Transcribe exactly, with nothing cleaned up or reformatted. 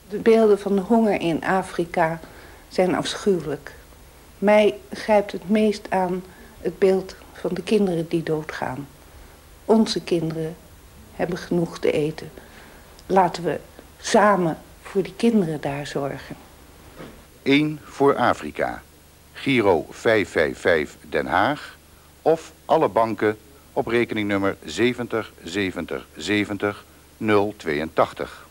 De beelden van de honger in Afrika zijn afschuwelijk. Mij grijpt het meest aan het beeld van de kinderen die doodgaan. Onze kinderen hebben genoeg te eten. Laten we samen voor die kinderen daar zorgen. één voor Afrika. Giro vijf vijf vijf Den Haag. Of alle banken op rekeningnummer zeventig zeventig zeventig nul tweeëntachtig.